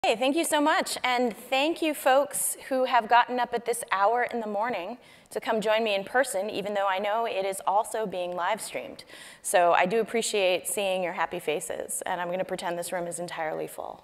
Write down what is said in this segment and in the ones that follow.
Hey, thank you so much, and thank you folks who have gotten up at this hour in the morning to come join me in person, even though I know it is also being live streamed. So I do appreciate seeing your happy faces, and I'm going to pretend this room is entirely full.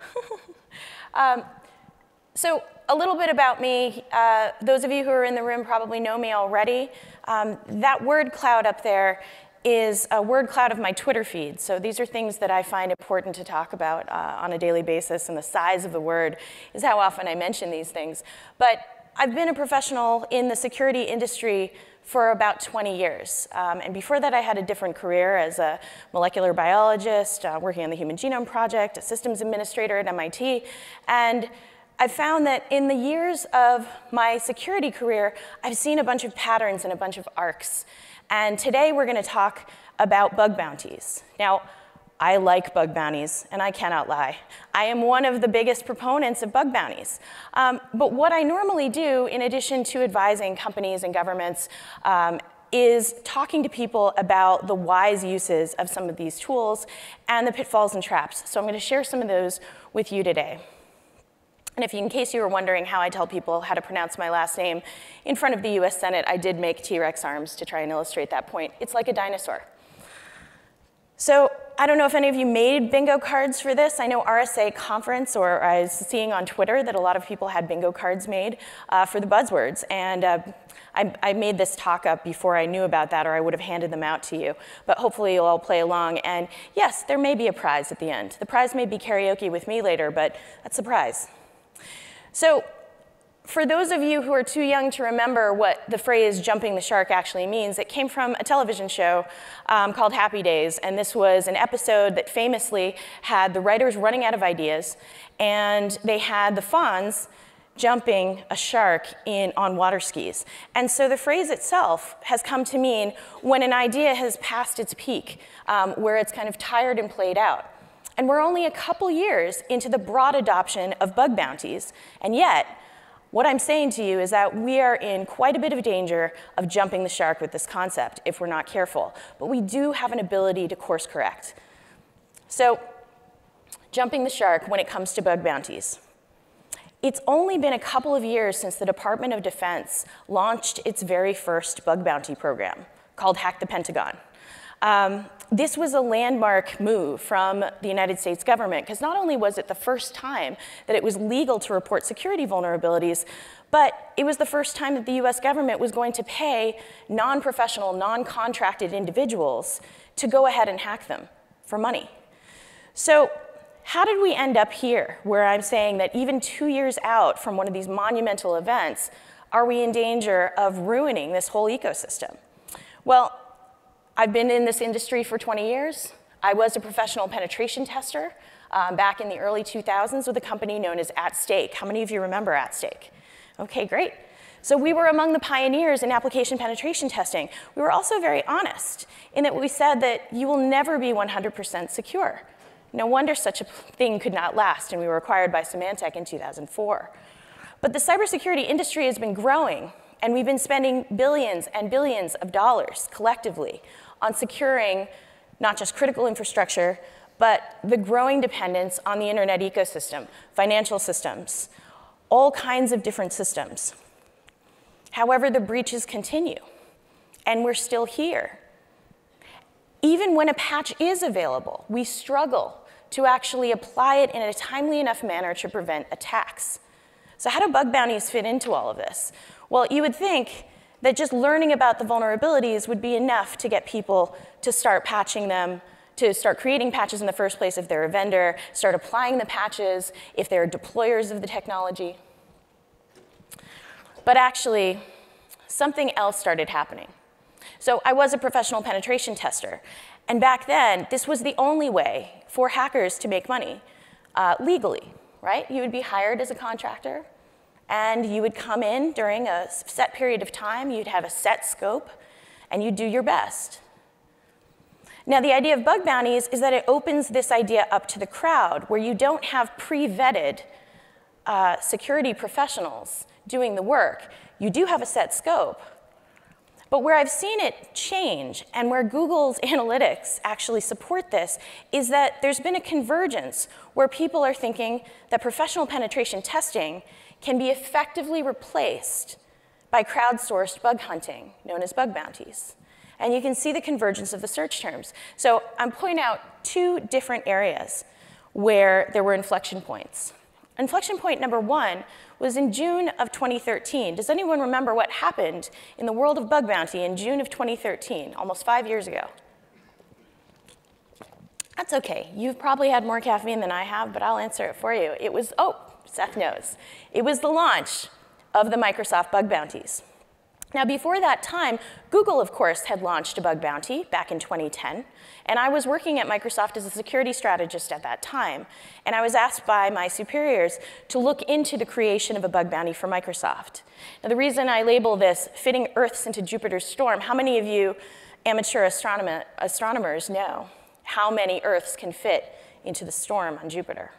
So a little bit about me. Those of you who are in the room probably know me already. That word cloud up there is a word cloud of my Twitter feed. So these are things that I find important to talk about on a daily basis, and the size of the word is how often I mention these things. But I've been a professional in the security industry for about 20 years. And before that, I had a different career as a molecular biologist, working on the Human Genome Project, a systems administrator at MIT. And I found that in the years of my security career, I've seen a bunch of patterns and a bunch of arcs. And today we're going to talk about bug bounties. Now, I like bug bounties, and I cannot lie. I am one of the biggest proponents of bug bounties. But what I normally do, in addition to advising companies and governments, is talking to people about the wise uses of some of these tools and the pitfalls and traps. So I'm going to share some of those with you today. And in case you were wondering how I tell people how to pronounce my last name, in front of the US Senate, I did make T-Rex arms to try and illustrate that point. It's like a dinosaur. So I don't know if any of you made bingo cards for this. I know RSA conference, or I was seeing on Twitter that a lot of people had bingo cards made for the buzzwords. And I made this talk up before I knew about that, or I would have handed them out to you. But hopefully you'll all play along. And yes, there may be a prize at the end. The prize may be karaoke with me later, but that's a prize. So for those of you who are too young to remember what the phrase jumping the shark actually means, it came from a television show called Happy Days. And this was an episode that famously had the writers running out of ideas, and they had the Fonz jumping a shark on water skis. And so the phrase itself has come to mean when an idea has passed its peak, where it's kind of tired and played out. And we're only a couple years into the broad adoption of bug bounties, and yet, what I'm saying to you is that we are in quite a bit of danger of jumping the shark with this concept if we're not careful. But we do have an ability to course correct. So, jumping the shark when it comes to bug bounties. It's only been a couple of years since the Department of Defense launched its very first bug bounty program called Hack the Pentagon. This was a landmark move from the United States government, because not only was it the first time that it was legal to report security vulnerabilities, but it was the first time that the US government was going to pay non-professional, non-contracted individuals to go ahead and hack them for money. So how did we end up here, where I'm saying that even 2 years out from one of these monumental events, are we in danger of ruining this whole ecosystem? Well, I've been in this industry for 20 years. I was a professional penetration tester back in the early 2000s with a company known as At Stake. How many of you remember At Stake? Okay, great. So we were among the pioneers in application penetration testing. We were also very honest in that we said that you will never be 100% secure. No wonder such a thing could not last, and we were acquired by Symantec in 2004. But the cybersecurity industry has been growing, and we've been spending billions and billions of dollars collectively on securing not just critical infrastructure, but the growing dependence on the internet ecosystem, financial systems, all kinds of different systems. However, the breaches continue, and we're still here. Even when a patch is available, we struggle to actually apply it in a timely enough manner to prevent attacks. So how do bug bounties fit into all of this? Well, you would think that just learning about the vulnerabilities would be enough to get people to start patching them, to start creating patches in the first place if they're a vendor, start applying the patches if they're deployers of the technology. But actually, something else started happening. So I was a professional penetration tester, and back then, this was the only way for hackers to make money legally, right? You would be hired as a contractor, and you would come in during a set period of time, you'd have a set scope, and you'd do your best. Now, the idea of bug bounties is that it opens this idea up to the crowd, where you don't have pre-vetted security professionals doing the work. You do have a set scope, But where I've seen it change, and where Google's analytics actually support this, is that there's been a convergence where people are thinking that professional penetration testing can be effectively replaced by crowdsourced bug hunting, known as bug bounties. And you can see the convergence of the search terms. So I'm pointing out two different areas where there were inflection points. Inflection point number one was in June of 2013. Does anyone remember what happened in the world of bug bounty in June of 2013, almost 5 years ago? That's okay. You've probably had more caffeine than I have, but I'll answer it for you. It was, oh, Seth knows. It was the launch of the Microsoft bug bounties. Now, before that time, Google, of course, had launched a bug bounty back in 2010, and I was working at Microsoft as a security strategist at that time, and I was asked by my superiors to look into the creation of a bug bounty for Microsoft. Now, the reason I label this fitting Earths into Jupiter's storm, how many of you amateur astronomers know how many Earths can fit into the storm on Jupiter?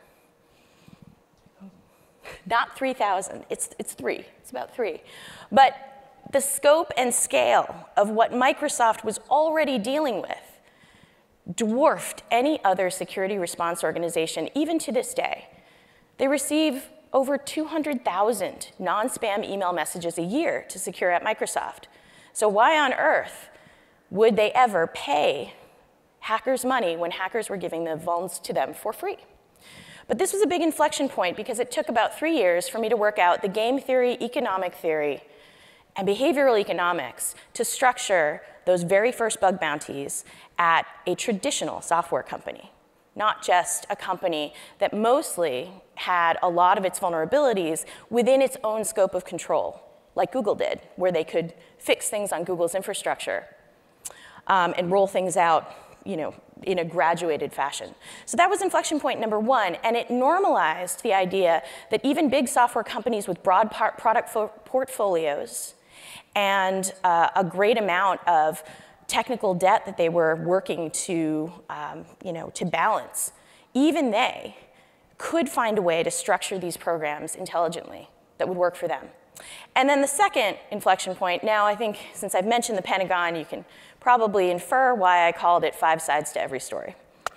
Not 3,000, it's 3, it's about 3. But the scope and scale of what Microsoft was already dealing with dwarfed any other security response organization, even to this day. They receive over 200,000 non-spam email messages a year to secure at Microsoft. So why on earth would they ever pay hackers money when hackers were giving the vulns to them for free? But this was a big inflection point because it took about 3 years for me to work out the game theory, economic theory, and behavioral economics to structure those very first bug bounties at a traditional software company, not just a company that mostly had a lot of its vulnerabilities within its own scope of control, like Google did, where they could fix things on Google's infrastructure and roll things out, in a graduated fashion. So that was inflection point number one, and it normalized the idea that even big software companies with broad product portfolios and a great amount of technical debt that they were working to, to balance, even they could find a way to structure these programs intelligently that would work for them. And then the second inflection point, now I think since I've mentioned the Pentagon, you can probably infer why I called it 5 sides to every story.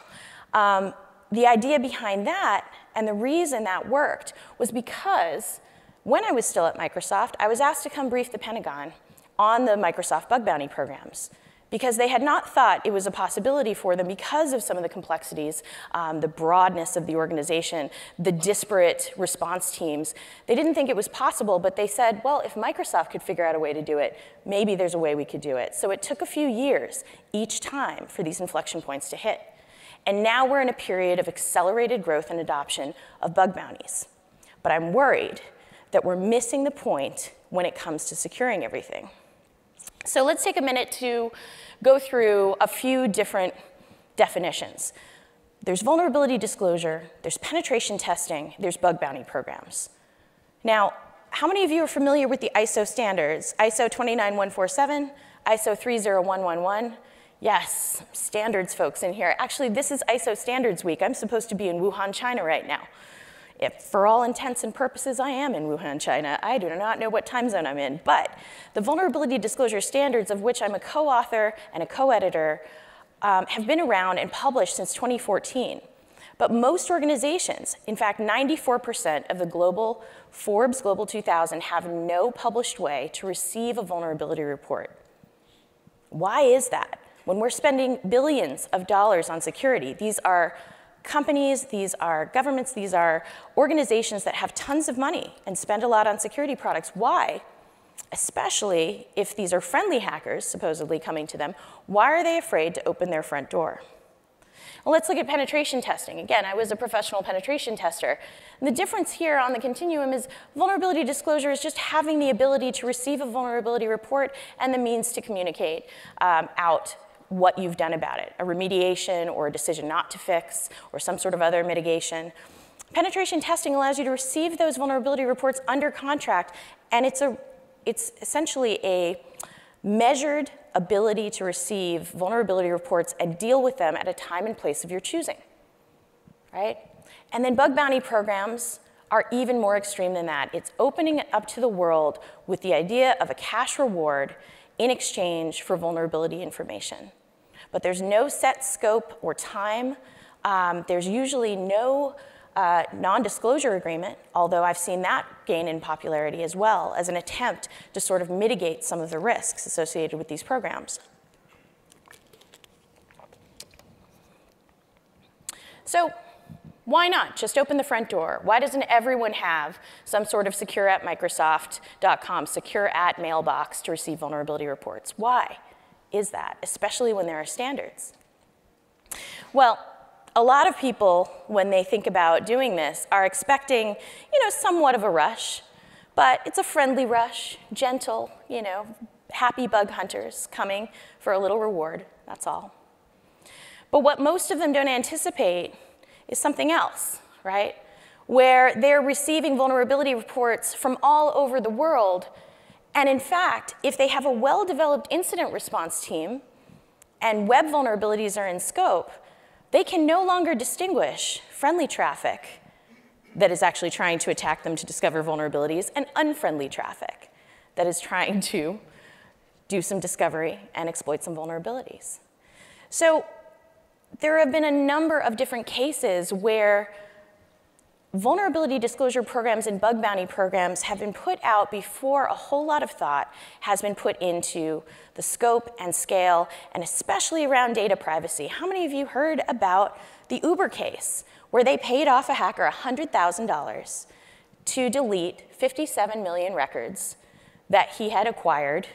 The idea behind that and the reason that worked was because when I was still at Microsoft, I was asked to come brief the Pentagon on the Microsoft bug bounty programs because they had not thought it was a possibility for them because of some of the complexities, the broadness of the organization, the disparate response teams. They didn't think it was possible, but they said, well, if Microsoft could figure out a way to do it, maybe there's a way we could do it. So it took a few years each time for these inflection points to hit. And now we're in a period of accelerated growth and adoption of bug bounties. But I'm worried that we're missing the point when it comes to securing everything. So let's take a minute to go through a few different definitions. There's vulnerability disclosure, there's penetration testing, there's bug bounty programs. Now, how many of you are familiar with the ISO standards? ISO 29147, ISO 30111? Yes, standards folks in here. Actually, this is ISO Standards Week. I'm supposed to be in Wuhan, China right now. If, for all intents and purposes, I am in Wuhan, China. I do not know what time zone I'm in, but the vulnerability disclosure standards, of which I'm a co-author and a co-editor, have been around and published since 2014. But most organizations, in fact, 94% of the Forbes Global 2000 have no published way to receive a vulnerability report. Why is that? When we're spending billions of dollars on security, these are companies, these are governments, these are organizations that have tons of money and spend a lot on security products. Why? Especially if these are friendly hackers, supposedly coming to them, why are they afraid to open their front door? Well, let's look at penetration testing. Again, I was a professional penetration tester. And the difference here on the continuum is vulnerability disclosure is just having the ability to receive a vulnerability report and the means to communicate out what you've done about it, a remediation or a decision not to fix or some sort of other mitigation. Penetration testing allows you to receive those vulnerability reports under contract, and it's essentially a measured ability to receive vulnerability reports and deal with them at a time and place of your choosing, right? And then bug bounty programs are even more extreme than that. It's opening it up to the world with the idea of a cash reward in exchange for vulnerability information. But there's no set scope or time. There's usually no non-disclosure agreement, although I've seen that gain in popularity as well as an attempt to sort of mitigate some of the risks associated with these programs. So why not just open the front door? Why doesn't everyone have some sort of secure@microsoft.com, secure@mailbox to receive vulnerability reports? Why is that, especially when there are standards? Well, a lot of people, when they think about doing this, are expecting, somewhat of a rush, but it's a friendly rush, gentle, happy bug hunters coming for a little reward, that's all. But what most of them don't anticipate is something else, right? Where they're receiving vulnerability reports from all over the world, and in fact, if they have a well-developed incident response team and web vulnerabilities are in scope, they can no longer distinguish friendly traffic that is actually trying to attack them to discover vulnerabilities and unfriendly traffic that is trying to do some discovery and exploit some vulnerabilities. So there have been a number of different cases where vulnerability disclosure programs and bug bounty programs have been put out before a whole lot of thought has been put into the scope and scale, and especially around data privacy. How many of you heard about the Uber case, where they paid off a hacker $100,000 to delete 57 million records that he had acquired,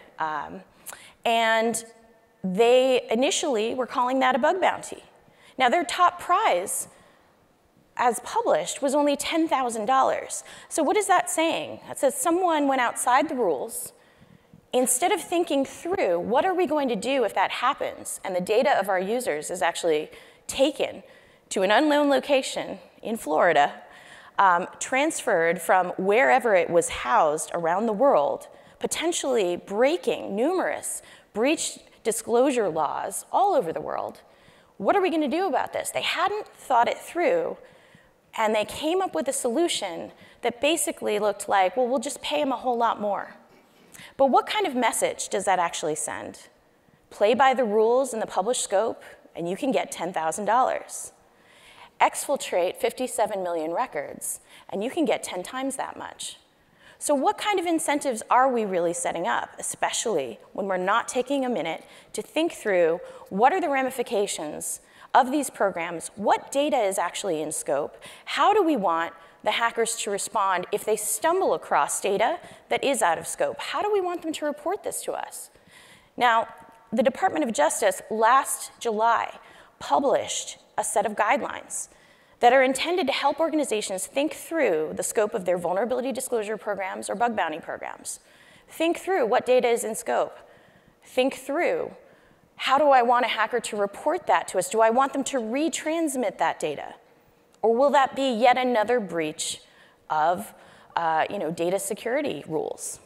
and they initially were calling that a bug bounty. Now, their top prize, as published, was only $10,000. So what is that saying? That says someone went outside the rules. Instead of thinking through, what are we going to do if that happens, and the data of our users is actually taken to an unknown location in Florida, transferred from wherever it was housed around the world, potentially breaking numerous breach disclosure laws all over the world. What are we going to do about this? They hadn't thought it through, and they came up with a solution that basically looked like, well, we'll just pay them a whole lot more. But what kind of message does that actually send? Play by the rules in the published scope, and you can get $10,000. Exfiltrate 57 million records, and you can get 10 times that much. So what kind of incentives are we really setting up, especially when we're not taking a minute to think through what are the ramifications of these programs, what data is actually in scope, how do we want the hackers to respond if they stumble across data that is out of scope? How do we want them to report this to us? Now, the Department of Justice last July published a set of guidelines that are intended to help organizations think through the scope of their vulnerability disclosure programs or bug bounty programs. Think through what data is in scope. Think through, how do I want a hacker to report that to us? Do I want them to retransmit that data? Or will that be yet another breach of data security rules?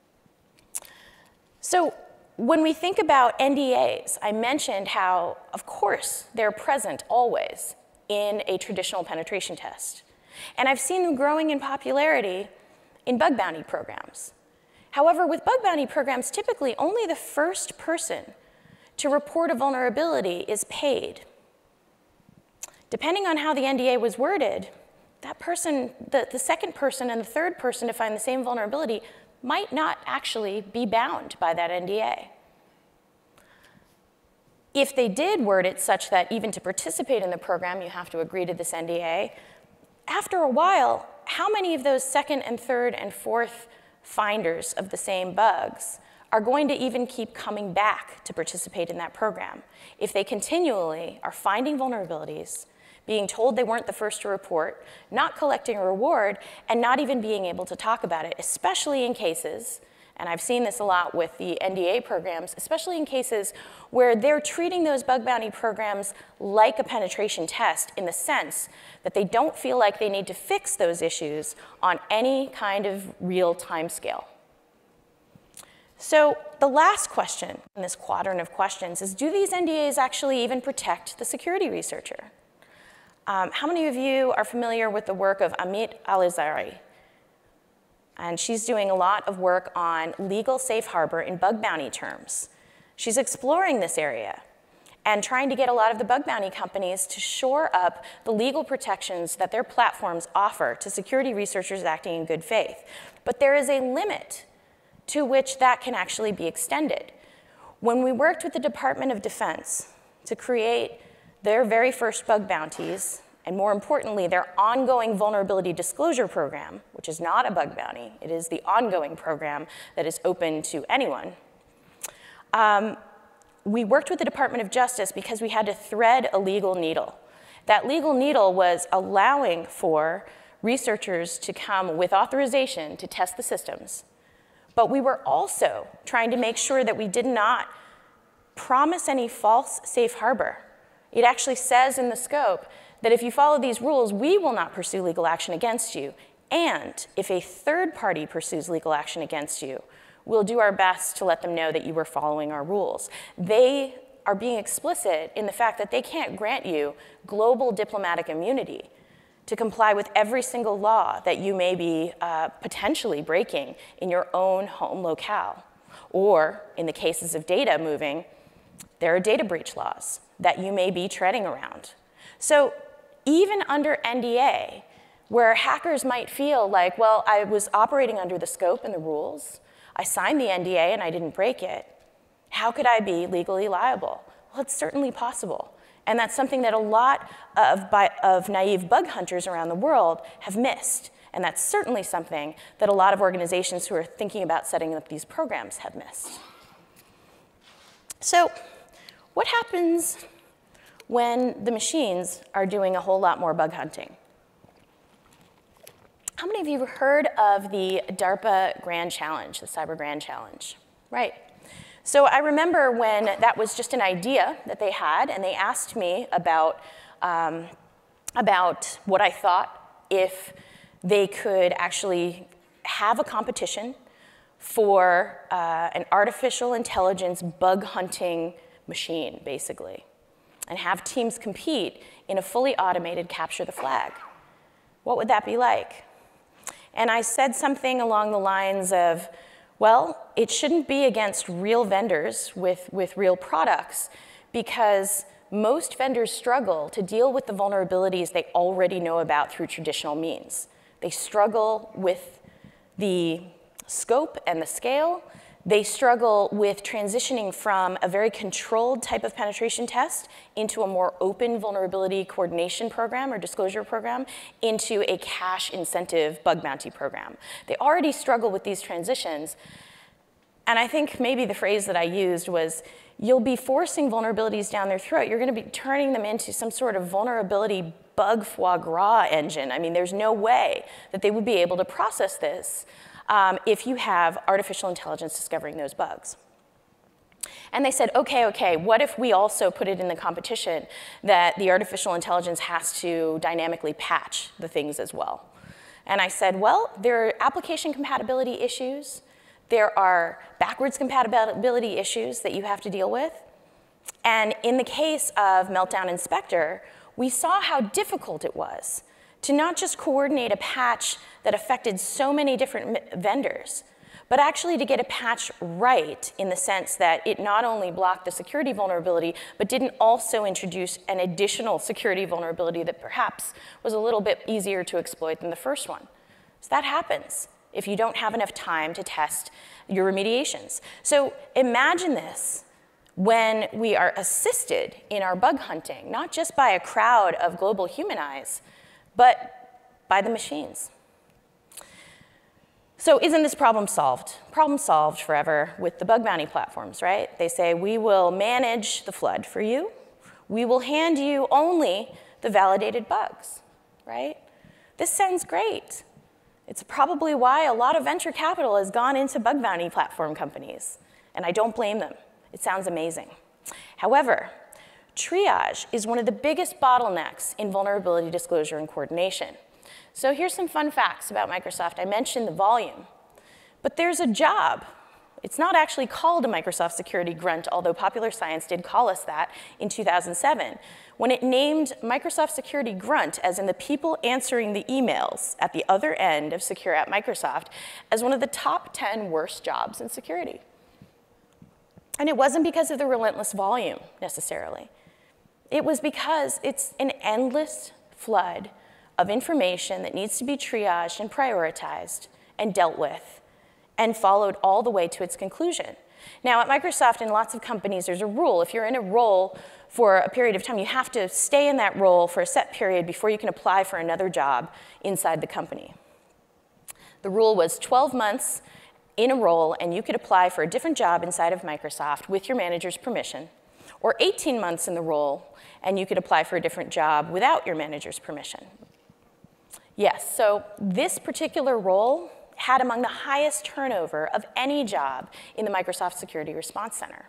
So when we think about NDAs, I mentioned how, of course, they're present always in a traditional penetration test. And I've seen them growing in popularity in bug bounty programs. However, with bug bounty programs, typically only the first person to report a vulnerability is paid. Depending on how the NDA was worded, that person, the second person and the third person to find the same vulnerability might not actually be bound by that NDA. If they did word it such that even to participate in the program, you have to agree to this NDA, after a while, how many of those second and third and fourth finders of the same bugs are going to even keep coming back to participate in that program if they continually are finding vulnerabilities, being told they weren't the first to report, not collecting a reward, and not even being able to talk about it, especially in cases, and I've seen this a lot with the NDA programs, especially in cases where they're treating those bug bounty programs like a penetration test in the sense that they don't feel like they need to fix those issues on any kind of real time scale. So the last question in this quadrant of questions is, do these NDAs actually even protect the security researcher? How many of you are familiar with the work of Amit Alizari? And she's doing a lot of work on legal safe harbor in bug bounty terms. She's exploring this area and trying to get a lot of the bug bounty companies to shore up the legal protections that their platforms offer to security researchers acting in good faith. But there is a limit to which that can actually be extended. When we worked with the Department of Defense to create their very first bug bounties, and more importantly, their ongoing vulnerability disclosure program, which is not a bug bounty, it is the ongoing program that is open to anyone, we worked with the Department of Justice because we had to thread a legal needle. That legal needle was allowing for researchers to come with authorization to test the systems. But we were also trying to make sure that we did not promise any false safe harbor. It actually says in the scope that if you follow these rules, we will not pursue legal action against you. And if a third party pursues legal action against you, we'll do our best to let them know that you were following our rules. They are being explicit in the fact that they can't grant you global diplomatic immunity to comply with every single law that you may be potentially breaking in your own home locale. Or in the cases of data moving, there are data breach laws that you may be treading around. So even under NDA, where hackers might feel like, well, I was operating under the scope and the rules, I signed the NDA and I didn't break it, how could I be legally liable? Well, it's certainly possible. And that's something that a lot of naive bug hunters around the world have missed. And that's certainly something that a lot of organizations who are thinking about setting up these programs have missed. So what happens when the machines are doing a whole lot more bug hunting? How many of you have heard of the DARPA Grand Challenge, the Cyber Grand Challenge? Right. So I remember when that was just an idea that they had, and they asked me about what I thought if they could actually have a competition for an artificial intelligence bug hunting machine, basically, and have teams compete in a fully automated capture the flag. What would that be like? And I said something along the lines of, well, it shouldn't be against real vendors with real products, because most vendors struggle to deal with the vulnerabilities they already know about through traditional means. They struggle with the scope and the scale. They struggle with transitioning from a very controlled type of penetration test into a more open vulnerability coordination program or disclosure program into a cash incentive bug bounty program. They already struggle with these transitions. And I think maybe the phrase that I used was, you'll be forcing vulnerabilities down their throat. You're going to be turning them into some sort of vulnerability bug foie gras engine. I mean, there's no way that they would be able to process this if you have artificial intelligence discovering those bugs. And they said, okay, what if we also put it in the competition that the artificial intelligence has to dynamically patch the things as well? And I said, well, there are application compatibility issues. There are backwards compatibility issues that you have to deal with. And in the case of Meltdown Inspector, we saw how difficult it was to not just coordinate a patch that affected so many different vendors, but actually to get a patch right in the sense that it not only blocked the security vulnerability, but didn't also introduce an additional security vulnerability that perhaps was a little bit easier to exploit than the first one. So that happens if you don't have enough time to test your remediations. So imagine this when we are assisted in our bug hunting, not just by a crowd of global human eyes, but by the machines. So isn't this problem solved? Problem solved forever with the bug bounty platforms, right? They say, we will manage the flood for you. We will hand you only the validated bugs, right? This sounds great. It's probably why a lot of venture capital has gone into bug bounty platform companies, and I don't blame them. It sounds amazing. However, triage is one of the biggest bottlenecks in vulnerability disclosure and coordination. So here's some fun facts about Microsoft. I mentioned the volume, but there's a job It's not actually called a Microsoft security grunt, although Popular Science did call us that in 2007, when it named Microsoft security grunt, as in the people answering the emails at the other end of Secure at Microsoft, as one of the top 10 worst jobs in security. And it wasn't because of the relentless volume, necessarily. It was because it's an endless flood of information that needs to be triaged and prioritized and dealt with and followed all the way to its conclusion. Now, at Microsoft and lots of companies, there's a rule. If you're in a role for a period of time, you have to stay in that role for a set period before you can apply for another job inside the company. The rule was 12 months in a role, and you could apply for a different job inside of Microsoft with your manager's permission, or 18 months in the role, and you could apply for a different job without your manager's permission. Yes, so this particular role had among the highest turnover of any job in the Microsoft Security Response Center.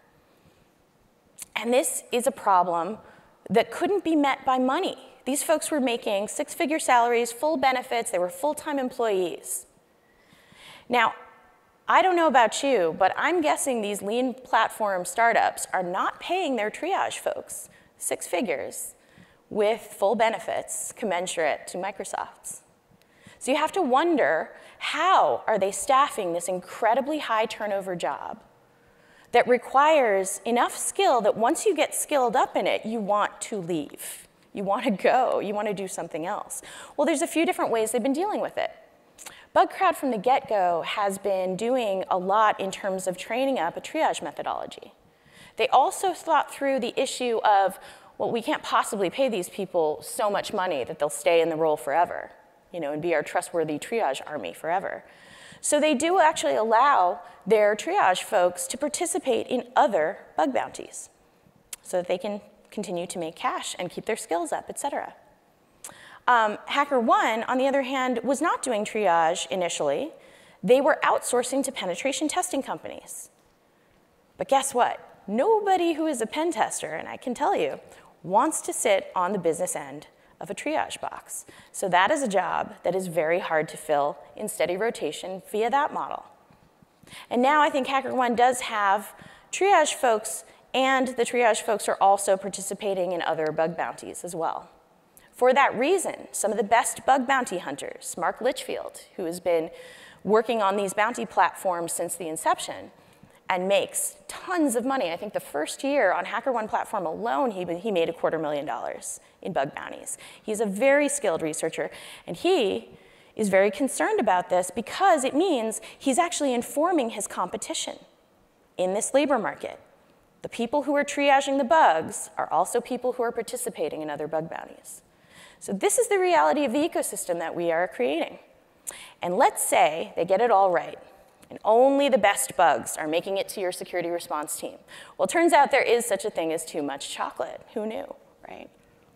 And this is a problem that couldn't be met by money. These folks were making six-figure salaries, full benefits, they were full-time employees. Now, I don't know about you, but I'm guessing these lean platform startups are not paying their triage folks six figures with full benefits commensurate to Microsoft's. So you have to wonder, how are they staffing this incredibly high turnover job that requires enough skill that once you get skilled up in it, you want to leave. You want to go. You want to do something else. Well, there's a few different ways they've been dealing with it. BugCrowd from the get-go has been doing a lot in terms of training up a triage methodology. They also thought through the issue of, well, we can't possibly pay these people so much money that they'll stay in the role forever, and be our trustworthy triage army forever. So they do actually allow their triage folks to participate in other bug bounties so that they can continue to make cash and keep their skills up, et cetera. HackerOne, on the other hand, was not doing triage initially. They were outsourcing to penetration testing companies. But guess what? Nobody who is a pen tester, and I can tell you, wants to sit on the business end of a triage box. So that is a job that is very hard to fill in steady rotation via that model. And now I think HackerOne does have triage folks, and the triage folks are also participating in other bug bounties as well. For that reason, some of the best bug bounty hunters, Mark Litchfield, who has been working on these bounty platforms since the inception and makes tons of money. I think the first year on HackerOne platform alone, he made $250,000 in bug bounties. He's a very skilled researcher, and he is very concerned about this because it means he's actually informing his competition in this labor market. The people who are triaging the bugs are also people who are participating in other bug bounties. So this is the reality of the ecosystem that we are creating. And let's say they get it all right, and only the best bugs are making it to your security response team. Well, it turns out there is such a thing as too much chocolate. Who knew, right?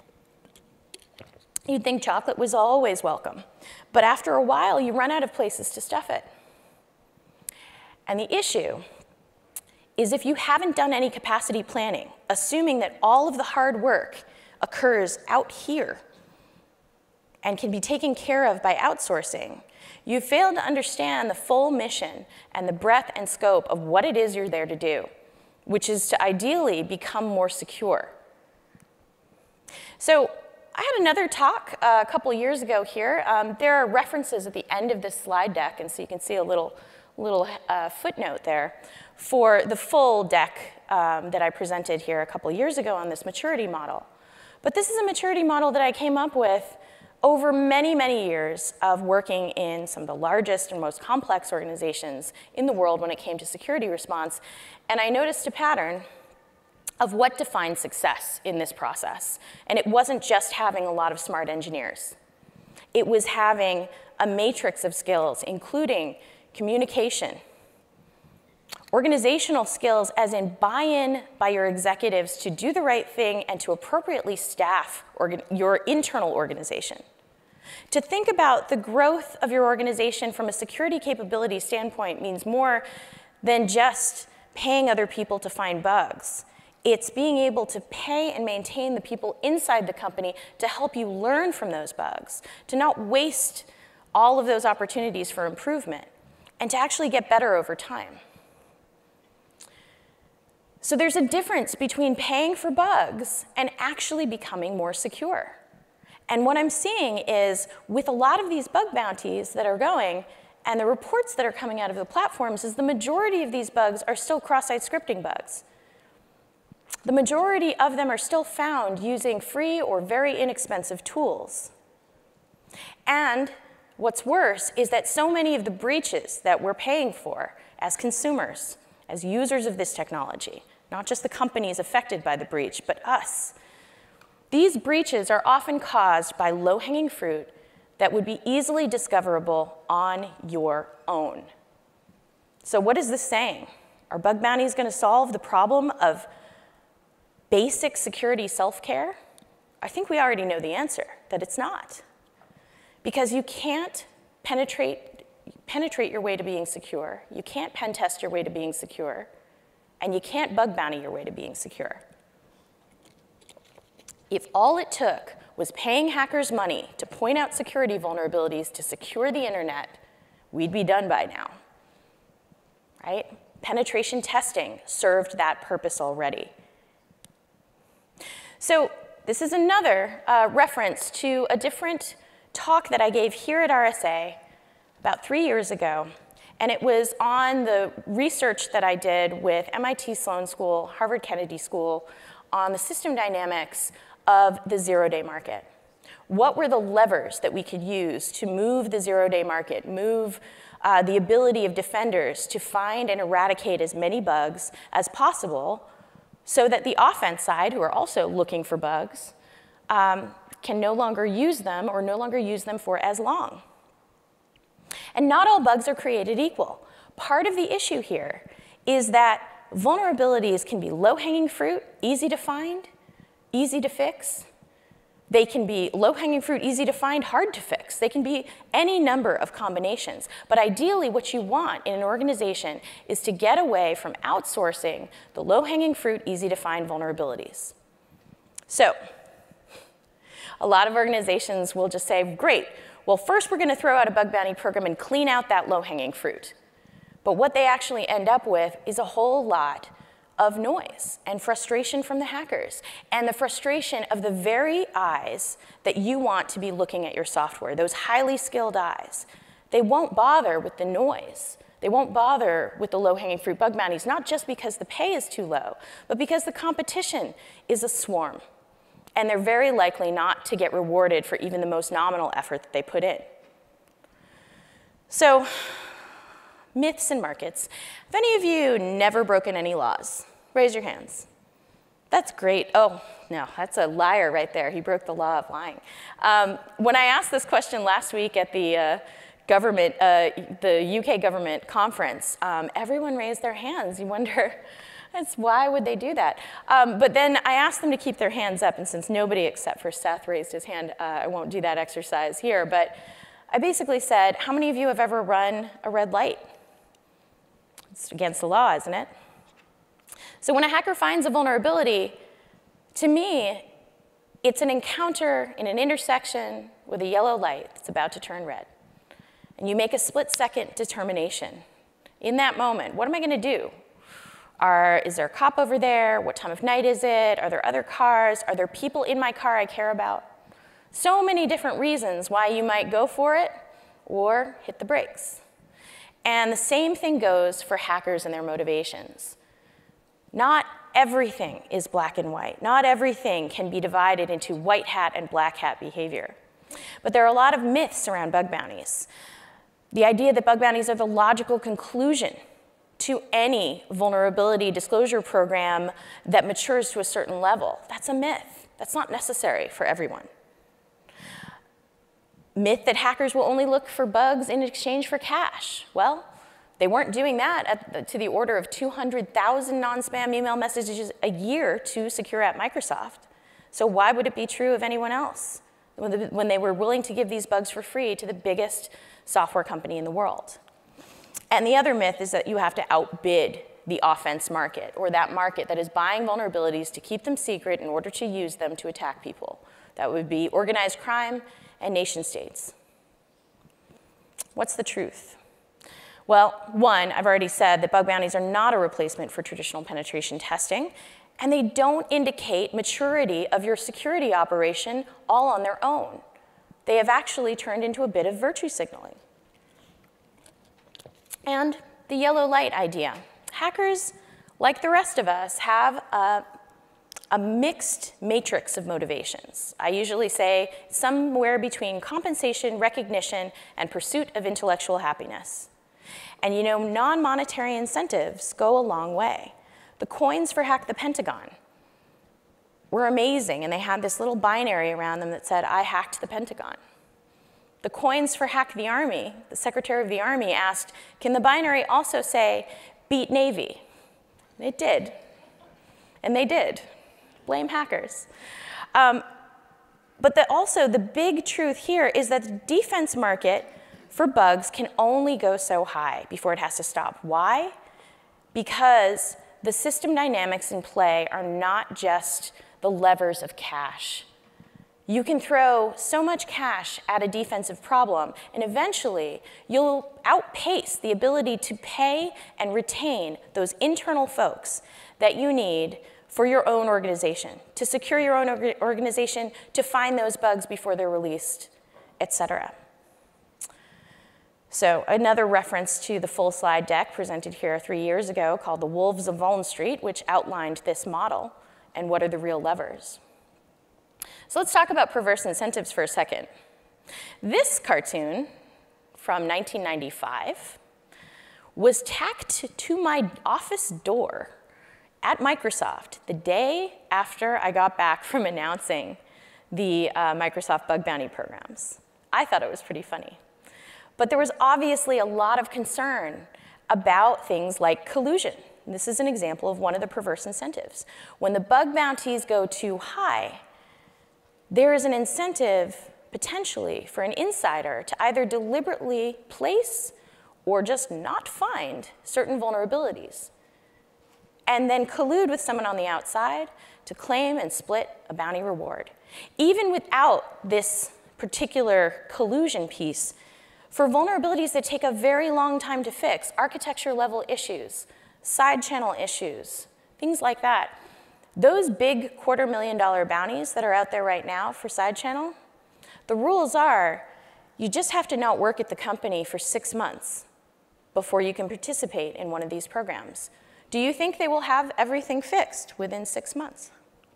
You'd think chocolate was always welcome. But after a while, you run out of places to stuff it. And the issue is if you haven't done any capacity planning, assuming that all of the hard work occurs out here and can be taken care of by outsourcing, you failed to understand the full mission and the breadth and scope of what it is you're there to do, which is to ideally become more secure. So I had another talk a couple years ago here. There are references at the end of this slide deck, and so you can see a little footnote there for the full deck that I presented here a couple years ago on this maturity model. But this is a maturity model that I came up with over many, many years of working in some of the largest and most complex organizations in the world when it came to security response. And I noticed a pattern of what defines success in this process. And it wasn't just having a lot of smart engineers. It was having a matrix of skills, including communication, organizational skills, as in buy-in by your executives to do the right thing and to appropriately staff your internal organization. To think about the growth of your organization from a security capability standpoint means more than just paying other people to find bugs. It's being able to pay and maintain the people inside the company to help you learn from those bugs, to not waste all of those opportunities for improvement, and to actually get better over time. So there's a difference between paying for bugs and actually becoming more secure. And what I'm seeing is with a lot of these bug bounties that are going, and the reports that are coming out of the platforms, is the majority of these bugs are still cross-site scripting bugs. The majority of them are still found using free or very inexpensive tools. And what's worse is that so many of the breaches that we're paying for as consumers, as users of this technology, not just the companies affected by the breach, but us, these breaches are often caused by low-hanging fruit that would be easily discoverable on your own. So what is this saying? Are bug bounties going to solve the problem of basic security self-care? I think we already know the answer, that it's not. Because you can't penetrate your way to being secure, you can't pen test your way to being secure, and you can't bug bounty your way to being secure. If all it took was paying hackers money to point out security vulnerabilities to secure the internet, we'd be done by now, right? Penetration testing served that purpose already. So this is another reference to a different talk that I gave here at RSA about 3 years ago, and it was on the research that I did with MIT Sloan School, Harvard Kennedy School, on the system dynamics of the zero-day market. What were the levers that we could use to move the zero-day market, move the ability of defenders to find and eradicate as many bugs as possible so that the offense side, who are also looking for bugs, can no longer use them or no longer use them for as long. And not all bugs are created equal. Part of the issue here is that vulnerabilities can be low-hanging fruit, easy to find, easy to fix. They can be low-hanging fruit, easy to find, hard to fix. They can be any number of combinations. But ideally, what you want in an organization is to get away from outsourcing the low-hanging fruit, easy to find vulnerabilities. So a lot of organizations will just say, great, well, first we're going to throw out a bug bounty program and clean out that low-hanging fruit. But what they actually end up with is a whole lot of noise and frustration from the hackers and the frustration of the very eyes that you want to be looking at your software, those highly skilled eyes. They won't bother with the noise. They won't bother with the low-hanging fruit bug bounties, not just because the pay is too low, but because the competition is a swarm. And they're very likely not to get rewarded for even the most nominal effort that they put in. So, myths and markets. Have any of you never broken any laws? Raise your hands. That's great. Oh, no, that's a liar right there. He broke the law of lying. When I asked this question last week at the UK government conference, everyone raised their hands. You wonder, why would they do that? But then I asked them to keep their hands up, and since nobody except for Seth raised his hand, I won't do that exercise here. But I basically said, how many of you have ever run a red light? It's against the law, isn't it? So when a hacker finds a vulnerability, to me, it's an encounter in an intersection with a yellow light that's about to turn red. And you make a split-second determination. In that moment, what am I going to do? Is there a cop over there? What time of night is it? Are there other cars? Are there people in my car I care about? So many different reasons why you might go for it or hit the brakes. And the same thing goes for hackers and their motivations. Not everything is black and white. Not everything can be divided into white hat and black hat behavior. But there are a lot of myths around bug bounties. The idea that bug bounties are the logical conclusion to any vulnerability disclosure program that matures to a certain level, that's a myth. That's not necessary for everyone. Myth that hackers will only look for bugs in exchange for cash. Well, they weren't doing that to the order of 200,000 non-spam email messages a year to secure at Microsoft. So why would it be true of anyone else when they were willing to give these bugs for free to the biggest software company in the world? And the other myth is that you have to outbid the offense market, or that market that is buying vulnerabilities to keep them secret in order to use them to attack people. That would be organized crime and nation states. What's the truth? Well, one, I've already said that bug bounties are not a replacement for traditional penetration testing, and they don't indicate maturity of your security operation all on their own. They have actually turned into a bit of virtue signaling. And the yellow light idea. Hackers, like the rest of us, have a mixed matrix of motivations. I usually say somewhere between compensation, recognition, and pursuit of intellectual happiness. And you know, non-monetary incentives go a long way. The coins for Hack the Pentagon were amazing, and they had this little binary around them that said, I hacked the Pentagon. The coins for Hack the Army, the Secretary of the Army asked, can the binary also say, beat Navy? And it did. And they did. Blame hackers. But also the big truth here is that the defense market for bugs can only go so high before it has to stop. Why? Because the system dynamics in play are not just the levers of cash. You can throw so much cash at a defensive problem, and eventually you'll outpace the ability to pay and retain those internal folks that you need for your own organization, to secure your own organization, to find those bugs before they're released, et cetera. So another reference to the full slide deck presented here 3 years ago called The Wolves of Vuln Street, which outlined this model and what are the real levers. So let's talk about perverse incentives for a second. This cartoon from 1995 was tacked to my office door at Microsoft the day after I got back from announcing the Microsoft bug bounty programs. I thought it was pretty funny. But there was obviously a lot of concern about things like collusion. And this is an example of one of the perverse incentives. When the bug bounties go too high, there is an incentive, potentially, for an insider to either deliberately place or just not find certain vulnerabilities, and then collude with someone on the outside to claim and split a bounty reward. Even without this particular collusion piece, for vulnerabilities that take a very long time to fix, architecture-level issues, side channel issues, things like that, those big $250,000 bounties that are out there right now for side channel, the rules are you just have to not work at the company for 6 months before you can participate in one of these programs. Do you think they will have everything fixed within 6 months?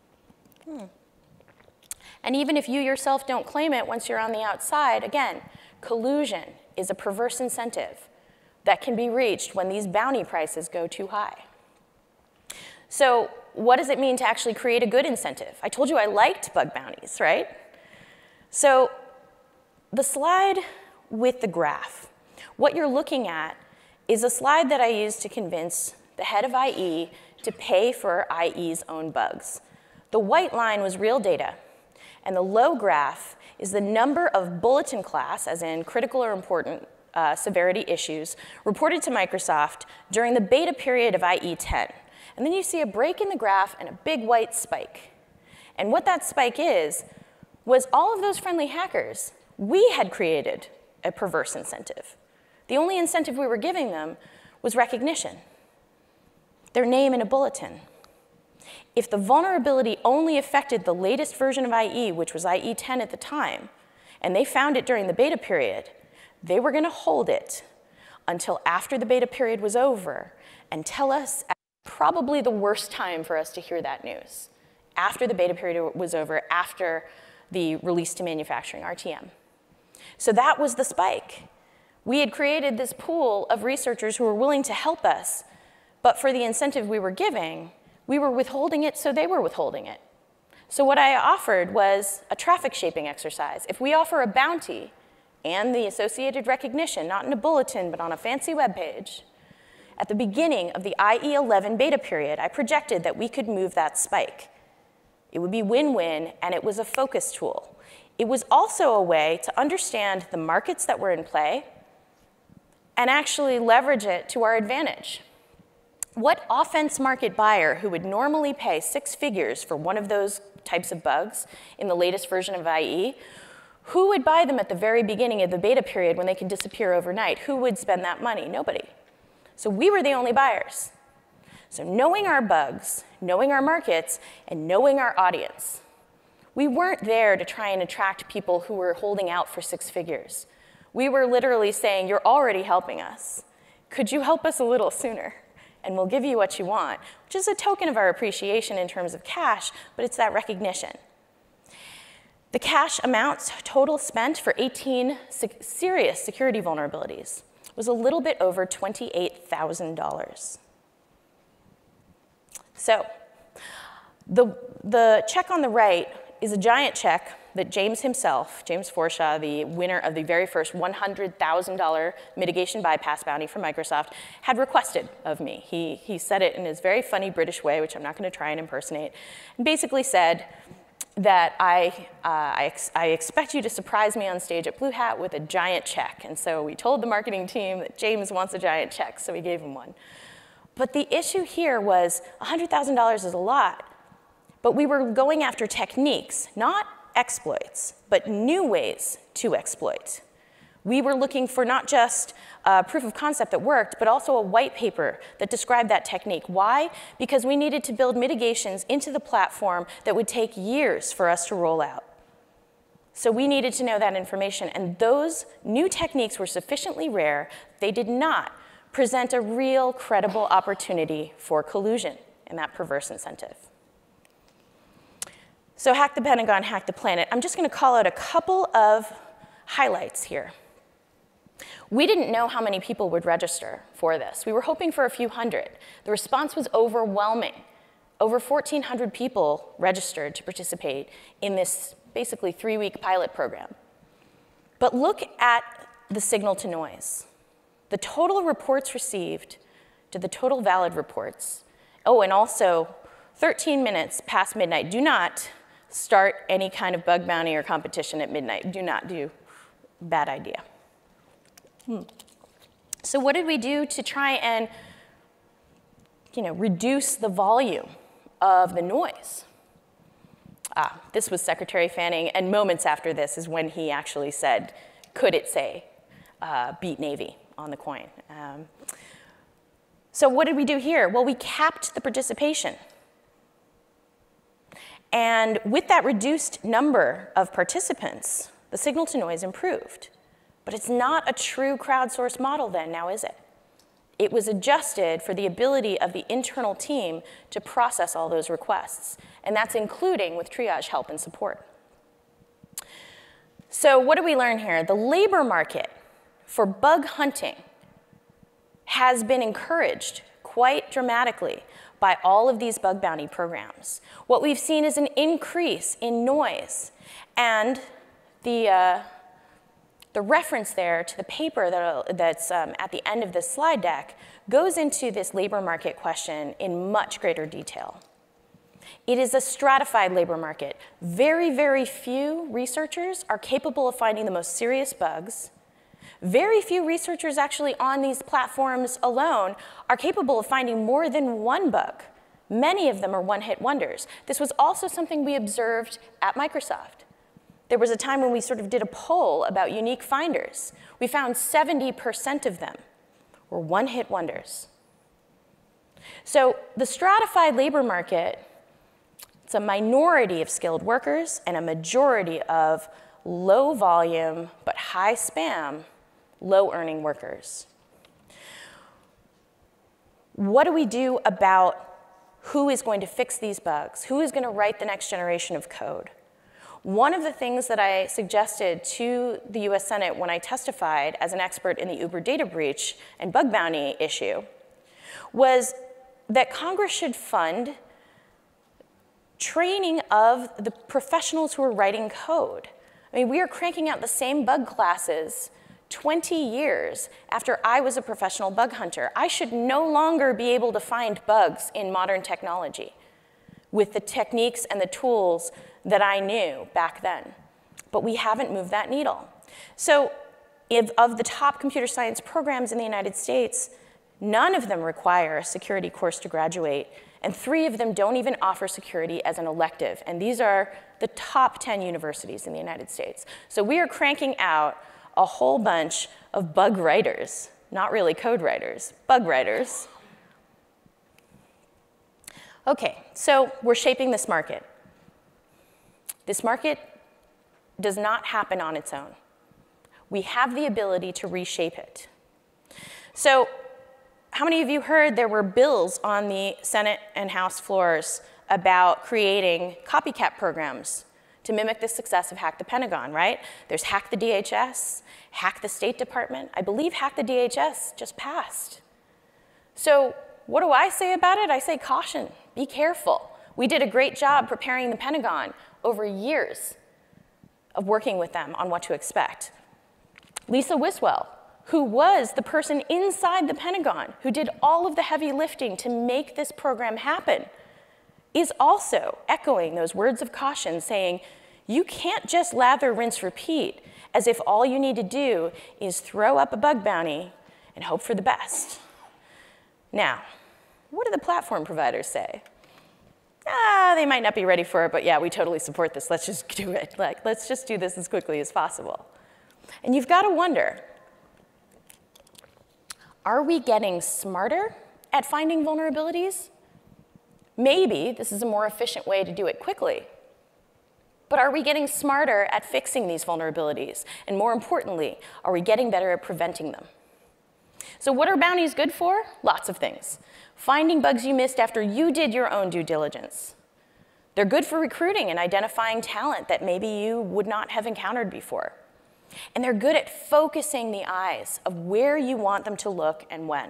And even if you yourself don't claim it once you're on the outside, again, collusion is a perverse incentive that can be reached when these bounty prices go too high. So what does it mean to actually create a good incentive? I told you I liked bug bounties, right? So the slide with the graph, what you're looking at is a slide that I used to convince the head of IE to pay for IE's own bugs. The white line was real data, and the low graph is the number of bulletin class, as in critical or important severity issues, reported to Microsoft during the beta period of IE 10. And then you see a break in the graph and a big white spike. And what that spike is, was all of those friendly hackers, we had created a perverse incentive. The only incentive we were giving them was recognition, their name in a bulletin. If the vulnerability only affected the latest version of IE, which was IE 10 at the time, and they found it during the beta period, they were going to hold it until after the beta period was over and tell us at probably the worst time for us to hear that news, after the beta period was over, after the release to manufacturing, RTM. So that was the spike. We had created this pool of researchers who were willing to help us, but for the incentive we were giving, we were withholding it, so they were withholding it. So what I offered was a traffic shaping exercise. If we offer a bounty and the associated recognition, not in a bulletin, but on a fancy web page, at the beginning of the IE 11 beta period, I projected that we could move that spike. It would be win-win, and it was a focus tool. It was also a way to understand the markets that were in play and actually leverage it to our advantage. What offense market buyer who would normally pay 6 figures for one of those types of bugs in the latest version of IE Who would buy them at the very beginning of the beta period when they could disappear overnight? Who would spend that money? Nobody. So we were the only buyers. So knowing our bugs, knowing our markets, and knowing our audience, we weren't there to try and attract people who were holding out for 6 figures. We were literally saying, you're already helping us. Could you help us a little sooner? And we'll give you what you want, which is a token of our appreciation in terms of cash, but it's that recognition. The cash amounts total spent for 18 serious security vulnerabilities was a little bit over $28,000. So the check on the right is a giant check that James himself, James Forshaw, the winner of the very first $100,000 mitigation bypass bounty from Microsoft, had requested of me. He said it in his very funny British way, which I'm not going to try and impersonate, and basically said that I expect you to surprise me on stage at Blue Hat with a giant check. And so we told the marketing team that James wants a giant check, so we gave him one. But the issue here was $100,000 is a lot, but we were going after techniques, not exploits, but new ways to exploit. We were looking for not just a proof of concept that worked, but also a white paper that described that technique. Why? Because we needed to build mitigations into the platform that would take years for us to roll out. So we needed to know that information, and those new techniques were sufficiently rare, they did not present a real credible opportunity for collusion in that perverse incentive. So hack the Pentagon, hack the planet. I'm just going to call out a couple of highlights here. We didn't know how many people would register for this. We were hoping for a few hundred. The response was overwhelming. Over 1,400 people registered to participate in this basically 3-week pilot program. But look at the signal to noise. The total reports received to the total valid reports. Oh, and also 13 minutes past midnight. Do not start any kind of bug bounty or competition at midnight. Do not do. Bad idea. So what did we do to try and reduce the volume of the noise? This was Secretary Fanning, and moments after this is when he actually said, could it say beat Navy on the coin? So what did we do here? Well, we capped the participation. And with that reduced number of participants, the signal to noise improved. But it's not a true crowdsourced model then, now is it? It was adjusted for the ability of the internal team to process all those requests. And that's including with triage help and support. So what do we learn here? The labor market for bug hunting has been encouraged quite dramatically by all of these bug bounty programs. What we've seen is an increase in noise. And the reference there to the paper that's at the end of this slide deck goes into this labor market question in much greater detail. It is a stratified labor market. Very, very few researchers are capable of finding the most serious bugs. Very few researchers actually on these platforms alone are capable of finding more than one bug. Many of them are one-hit wonders. This was also something we observed at Microsoft. There was a time when we sort of did a poll about unique finders. We found 70% of them were one-hit wonders. So the stratified labor market, it's a minority of skilled workers and a majority of low volume but high spam, low earning workers. What do we do about who is going to fix these bugs? Who is going to write the next generation of code? One of the things that I suggested to the US Senate when I testified as an expert in the Uber data breach and bug bounty issue was that Congress should fund training of the professionals who are writing code. I mean, we are cranking out the same bug classes 20 years after I was a professional bug hunter. I should no longer be able to find bugs in modern technology with the techniques and the tools that I knew back then. But we haven't moved that needle. So of the top computer science programs in the United States, None of them require a security course to graduate, and 3 of them don't even offer security as an elective. And these are the top 10 universities in the United States. So we are cranking out a whole bunch of bug writers, not really code writers, bug writers. Okay, so we're shaping this market. This market does not happen on its own. We have the ability to reshape it. So how many of you heard there were bills on the Senate and House floors about creating copycat programs to mimic the success of Hack the Pentagon, right? There's Hack the DHS, Hack the State Department. I believe Hack the DHS just passed. So what do I say about it? I say caution, be careful. We did a great job preparing the Pentagon over years of working with them on what to expect. Lisa Wiswell, who was the person inside the Pentagon who did all of the heavy lifting to make this program happen, is also echoing those words of caution, saying, you can't just lather, rinse, repeat, as if all you need to do is throw up a bug bounty and hope for the best. Now, what do the platform providers say? They might not be ready for it, but yeah, we totally support this. Let's just do it. Like, let's just do this as quickly as possible. And you've got to wonder, are we getting smarter at finding vulnerabilities? Maybe this is a more efficient way to do it quickly. But are we getting smarter at fixing these vulnerabilities? And more importantly, are we getting better at preventing them? So what are bounties good for? Lots of things. Finding bugs you missed after you did your own due diligence. They're good for recruiting and identifying talent that maybe you would not have encountered before. And they're good at focusing the eyes of where you want them to look and when.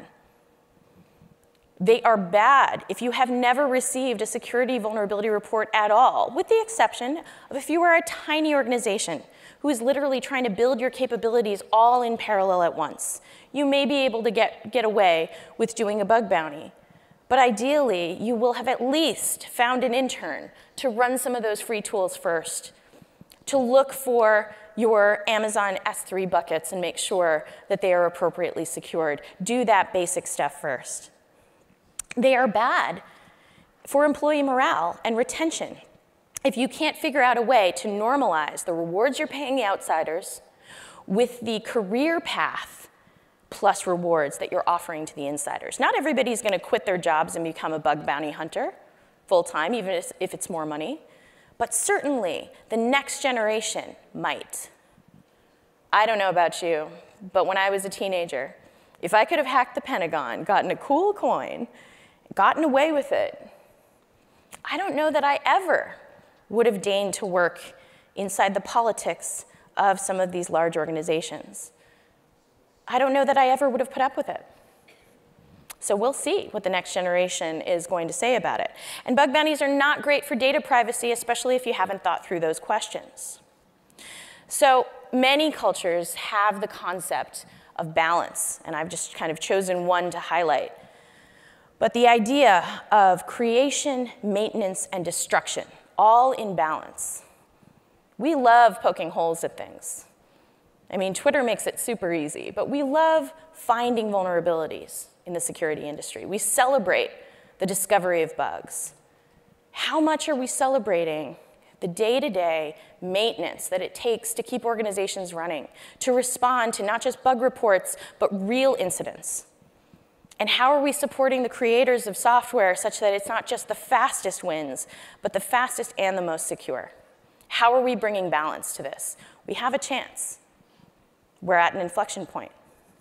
They are bad if you have never received a security vulnerability report at all, with the exception of if you are a tiny organization who is literally trying to build your capabilities all in parallel at once. You may be able to get away with doing a bug bounty, but ideally, you will have at least found an intern to run some of those free tools first, to look for your Amazon S3 buckets and make sure that they are appropriately secured. Do that basic stuff first. They are bad for employee morale and retention if you can't figure out a way to normalize the rewards you're paying the outsiders with the career path plus rewards that you're offering to the insiders. Not everybody's going to quit their jobs and become a bug bounty hunter full-time, even if it's more money. But certainly, the next generation might. I don't know about you, but when I was a teenager, if I could have hacked the Pentagon, gotten a cool coin, gotten away with it, I don't know that I ever would have deigned to work inside the politics of some of these large organizations. I don't know that I ever would have put up with it. So we'll see what the next generation is going to say about it. And bug bounties are not great for data privacy, especially if you haven't thought through those questions. So many cultures have the concept of balance, and I've just kind of chosen one to highlight. But the idea of creation, maintenance, and destruction, all in balance. We love poking holes at things. I mean, Twitter makes it super easy, but we love finding vulnerabilities in the security industry. We celebrate the discovery of bugs. How much are we celebrating the day-to-day maintenance that it takes to keep organizations running, to respond to not just bug reports, but real incidents? And how are we supporting the creators of software such that it's not just the fastest wins, but the fastest and the most secure? How are we bringing balance to this? We have a chance. We're at an inflection point.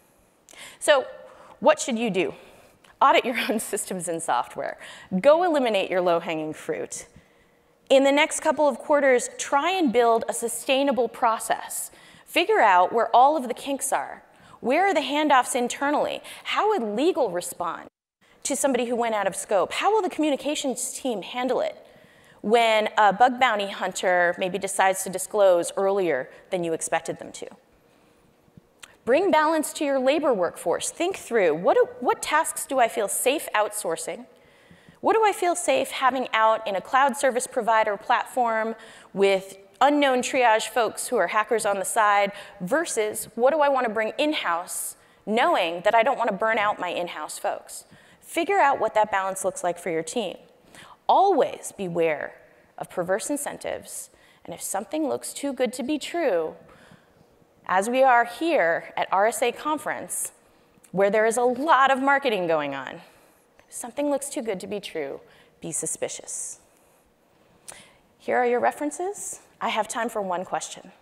So what should you do? Audit your own systems and software. Go eliminate your low-hanging fruit. In the next couple of quarters, try and build a sustainable process. Figure out where all of the kinks are. Where are the handoffs internally? How would legal respond to somebody who went out of scope? How will the communications team handle it when a bug bounty hunter maybe decides to disclose earlier than you expected them to? Bring balance to your labor workforce. Think through, what tasks do I feel safe outsourcing? What do I feel safe having out in a cloud service provider platform with unknown triage folks who are hackers on the side versus what do I want to bring in-house knowing that I don't want to burn out my in-house folks. Figure out what that balance looks like for your team. Always beware of perverse incentives, and if something looks too good to be true, as we are here at RSA conference, where there is a lot of marketing going on, if something looks too good to be true, be suspicious. Here are your references. I have time for one question.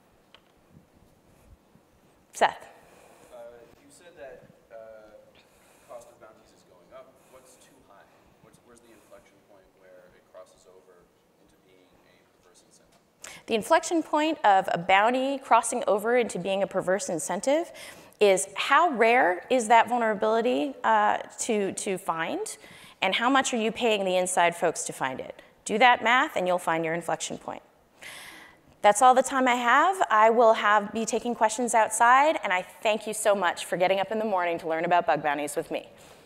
Seth. You said that cost of bounties is going up. What's too high? Where's the inflection point where it crosses over into being a perverse incentive? The inflection point of a bounty crossing over into being a perverse incentive is how rare is that vulnerability to find, and how much are you paying the inside folks to find it? Do that math, and you'll find your inflection point. That's all the time I have. I will be taking questions outside, and I thank you so much for getting up in the morning to learn about bug bounties with me.